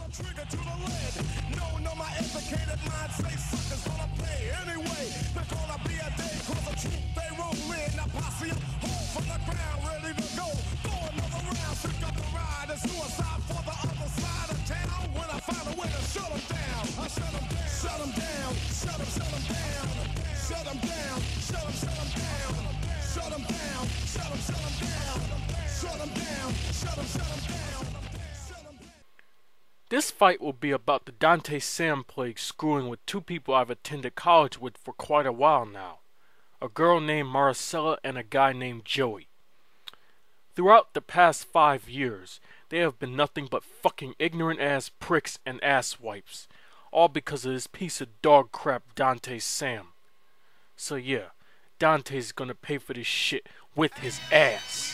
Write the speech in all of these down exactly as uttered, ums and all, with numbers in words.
trigger to the lead. No, no, my educated mind say suckers gonna pay anyway. They're gonna be a day, cause the truth they roll in. Now posse up, home from the ground, ready to go. Go another round, pick up the ride. It's suicide for the other side of town. When I find a way to shut them down, I shut them down, shut them down, shut them, shut them down, shut them down, shut them, shut them down, shut them down, shut them, shut them down, shut them down, shut them, shut them down. This fight will be about the Donte Sam plague screwing with two people I've attended college with for quite a while now. A girl named Maricela and a guy named Joey. Throughout the past five years, they have been nothing but fucking ignorant ass pricks and asswipes. All because of this piece of dog crap Donte Sam. So yeah, Dante's gonna pay for this shit with his ass.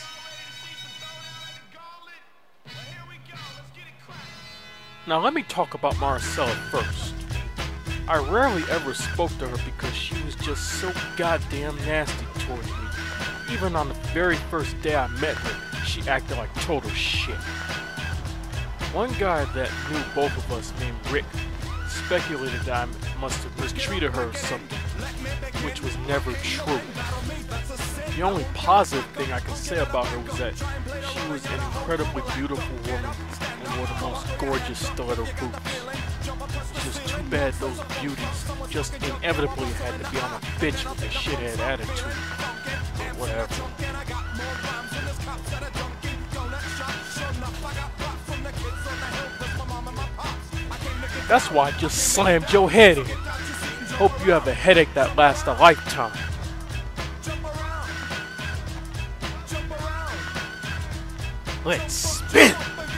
Now let me talk about Maricela first. I rarely ever spoke to her because she was just so goddamn nasty towards me. Even on the very first day I met her, she acted like total shit. One guy that knew both of us named Rick speculated that I must have mistreated her or something, which was never true. The only positive thing I can say about her was that she was an incredibly beautiful woman and wore the most gorgeous stiletto boots. It's just too bad those beauties just inevitably had to be on a bitch with a shithead attitude. But whatever. That's why I just slammed your head in. Hope you have a headache that lasts a lifetime. Let's spin!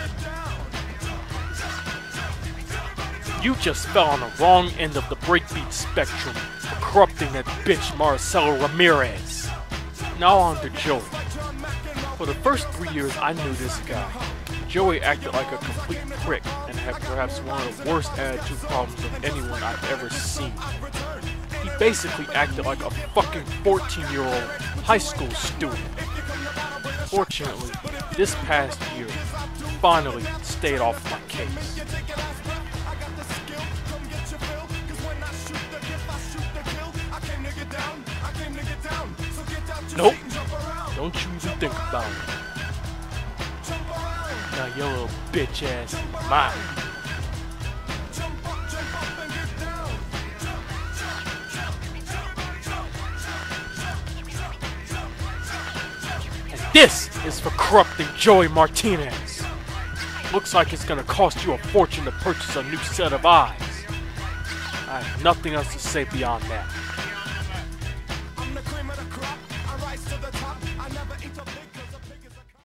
You just fell on the wrong end of the breakbeat spectrum for corrupting that bitch Maricela Ramirez. Now on to Joey. For the first three years I knew this guy, Joey acted like a complete prick and had perhaps one of the worst attitude problems of anyone I've ever seen. He basically acted like a fucking fourteen-year-old high school student. Fortunately, this past year, finally stayed off my case. Nope, don't you even think about it. Now your little bitch ass is mine. And this is for corrupting Joey Martinez. Looks like it's gonna cost you a fortune to purchase a new set of eyes. I have nothing else to say beyond that.